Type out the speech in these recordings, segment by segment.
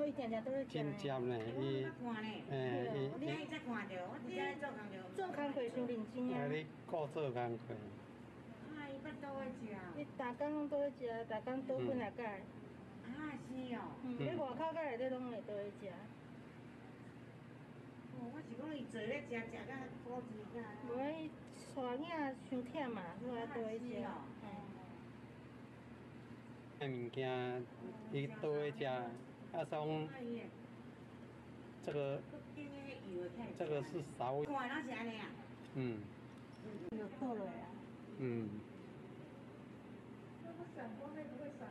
伊定定都咧食。 真尖呢，伊， 你爱才看着，我只爱做工着。 做工课伤认真啊。 你顾做工课。 啊，伊捌倒去食。 伊逐工拢倒咧食，逐工倒几若摆。 啊，是哦。 咧外口甲内底拢会倒咧食。 哦，我是讲伊做咧食，食甲补钱甲。 无伊带囝伤忝嘛，所以倒咧食。 买物件，伊倒咧食，啊种这个是少。 看那是安尼啊。 嗯。 有倒落啊。 嗯。 那不闪光会不会闪？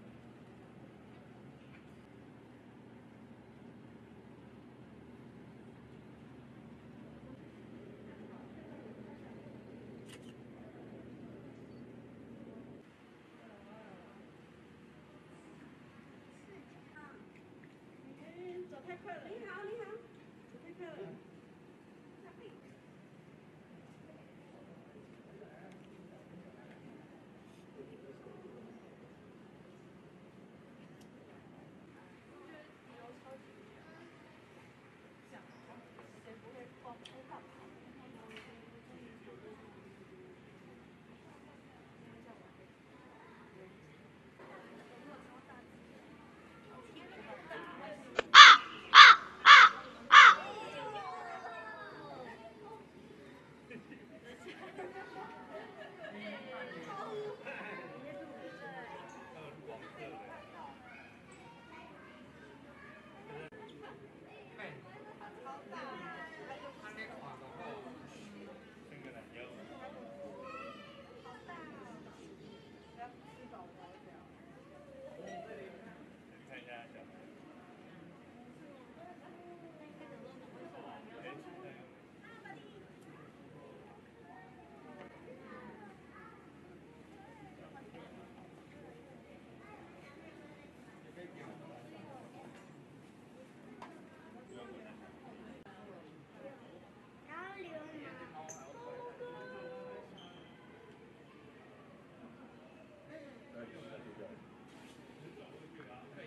走太快了。你好，你好。走太快了。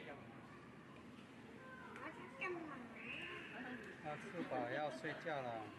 吃饱要睡觉了。